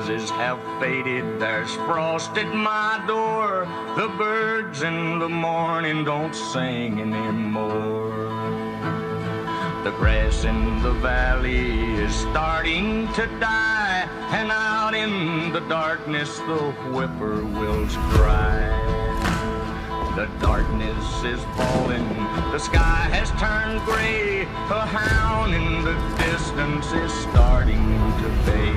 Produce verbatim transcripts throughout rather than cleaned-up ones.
roses have faded, there's frost at my door. The birds in the morning don't sing anymore. The grass in the valley is starting to die, and out in the darkness the whippoorwills cry. The darkness is falling, the sky has turned gray. A hound in the distance is starting to bay.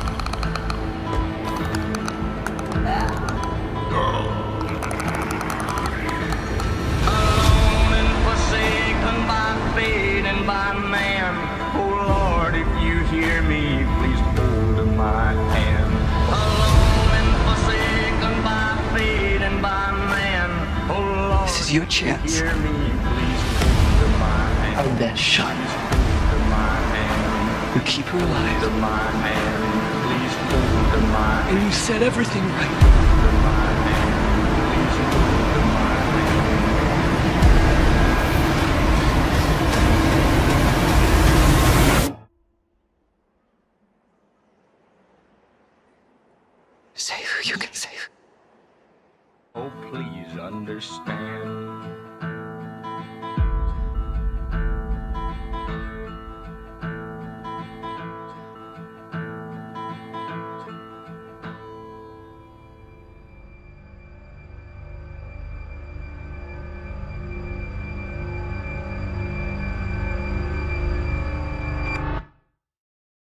Alone and forsaken by fate and by man. Oh Lord, if you hear me, please hold my hand. Alone and forsaken by fate and by man. Oh Lord, this is your chance. hear me, please hold my hand. Our best shot. Hold my hand. We keep her alive. Hold my hand. Please hold my hand. And you said everything right. Hold my hand. Please hold my hand. Save who you can save. Oh, please understand.